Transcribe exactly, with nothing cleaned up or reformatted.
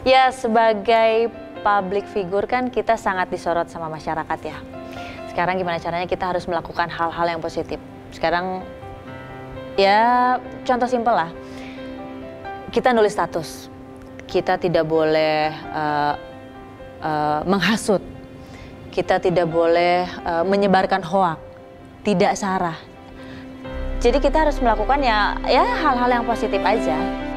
Ya, sebagai public figure kan kita sangat disorot sama masyarakat ya. Sekarang gimana caranya kita harus melakukan hal-hal yang positif. Sekarang ya contoh simpel lah. Kita nulis status. Kita tidak boleh uh, uh, menghasut. Kita tidak boleh uh, menyebarkan hoak. Tidak sarah. Jadi kita harus melakukan ya ya hal-hal yang positif aja.